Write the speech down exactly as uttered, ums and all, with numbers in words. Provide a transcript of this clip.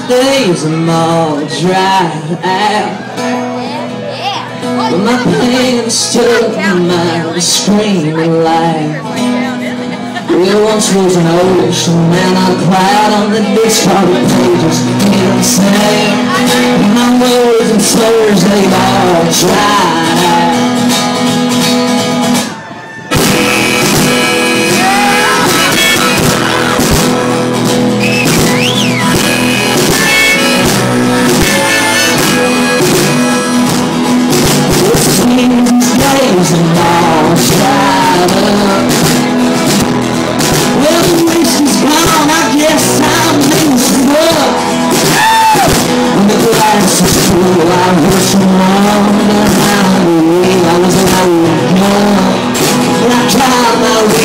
days I'm all dried out, but my pain still my screaming light. There once was an ocean, and I'm proud on the discarded pages. Insane, my words and slurs, they've all dried out. Days and all dried up. Well, the whiskey's gone, I guess I'm losing up. When the glass is full, I wish I wondered how I was an old gun. When I tried my